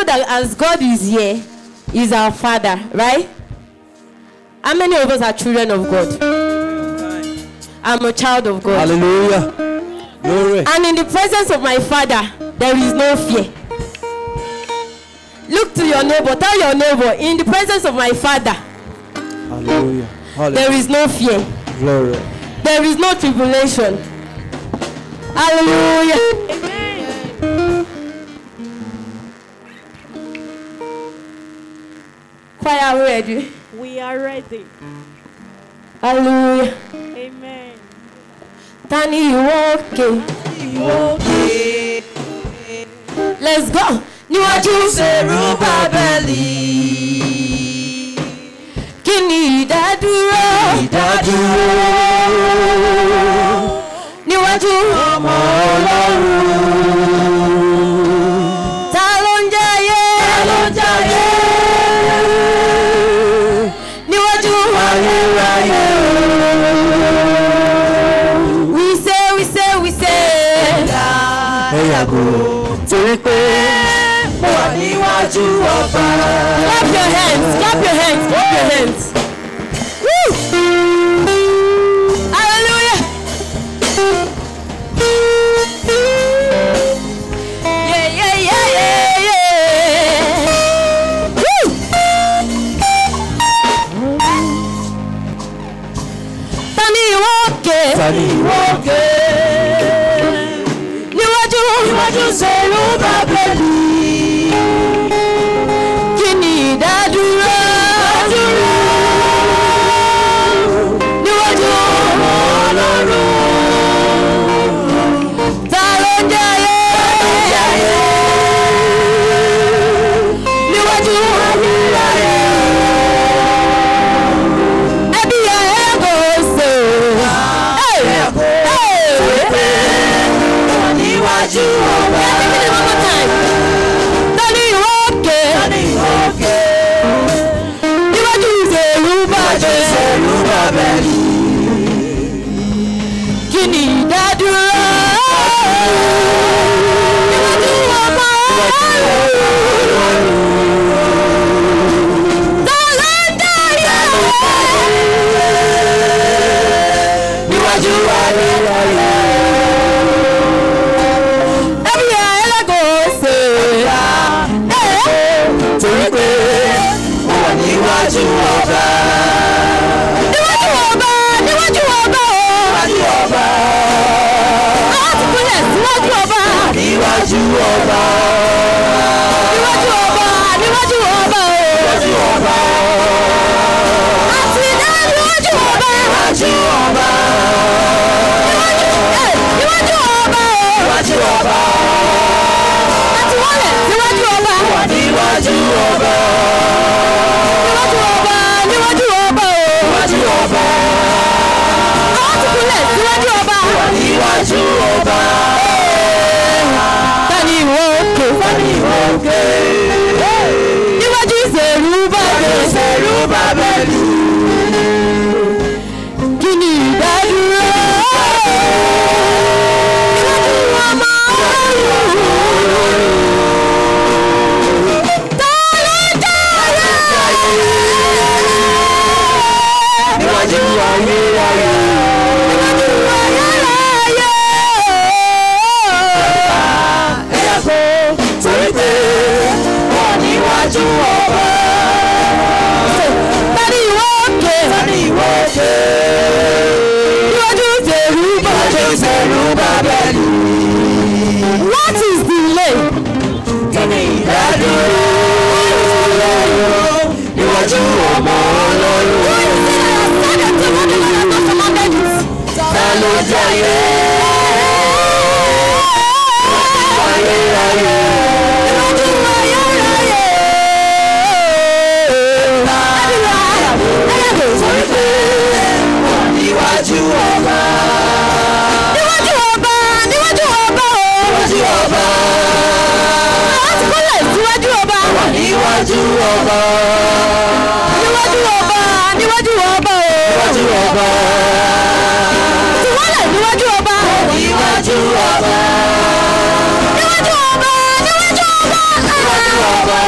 know that as God is here, He's our Father, right? How many of us are children of God? I'm a child of God. Hallelujah. Glory. And in the presence of my Father, there is no fear. Look to your neighbor. Tell your neighbor, in the presence of my Father, Hallelujah. Hallelujah. There is no fear. Glory. There is no tribulation. Hallelujah. Amen. Choir, are we ready? We are ready. Hallelujah. Amen. Tani, you okay? Let's go. Níwájú Serubábẹ́lì. Kí ni ìdádúró? Níwájú ọmọ Ọlọ́run. Ta ló ń jayé? Níwájú ayérayé. We say. Ẹ yàgò torí pé mo wà níwájú ọba. Clap your hands. Woo! Hallelujah. Yeah. Woo! Tani ìwọ́kè. Níwájú Serubábẹ́lì. Kí ni ìdádúró? Níwájú ọmọ Ọlọ́run. Ta ló ń jayé? Níwájú ayérayé. Ẹbí ẹ̀ kò ṣe. Níwájú ọba. Tani ìwọ́kè. Níwájú Serubábẹ́lì. Kí ni ìdádúró? Níwájú ọba. Ta ló ń jayé? Níwájú ayérayé. Torí pé mo wà níwájú ọba. Níwájú ọba. Láti kúnlẹ̀ síwájú ọba. Níwájú ọba. Níwájú ọba. Àti dá níwájú ọba. Níwájú ọba. Níwájú ọba. Àti wọlé síwájú ọba. Níwájú ọba. Níwájú ọba. Láti kúnlẹ̀ síwájú ọba. Níwájú ọba. Tani ìwọ́kè. Níwájú Serubábẹ́lì. Kí ni ìdádúró? Níwájú ọmọ Ọlọ́run. Ta ló ń jayé? Níwájú ayérayé. Ẹ yàgò torí pé mo wà níwájú ọba. Tani ìwọ́kè. Níwájú Serubábẹ́lì. What is delay? Kí ni ìdádúró? Níwájú ọmọ Ọlọ́run. Ta ló jayé? Ayérayé. Torí pé mo wà níwájú ọba. Níwájú ọba. Láti kúnlẹ̀ síwájú ọba. Níwájú ọba. Níwájú ọba. Níwájú ọba. Ti wọlé níwájú ọba. Níwájú ọba. Níwájú ọba. Níwájú ọba.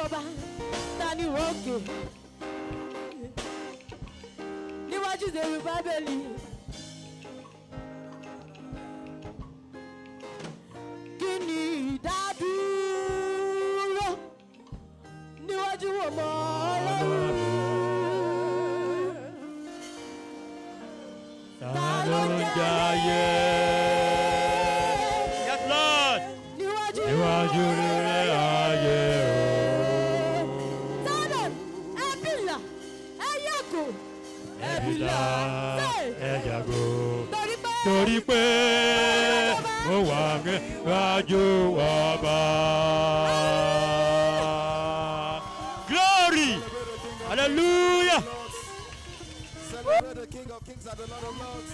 ọba tani wọ́ọ̀kì níwájú ìdèrú bábélì. Kí ni ìdádúró níwájú ọmọ Ọlọ́run? Ta ló jayé? Yes, Lord. Níwájú rẹ̀ ayé o. Sọ́dọ̀ ẹ̀bìlà ẹ̀yàgò. Ẹ̀bìlà ẹ̀yàgò. Torí pé mo wà níwájú ọba. Glory! Hallelujah! Celebrate the King of Kings and the Lord of Lords.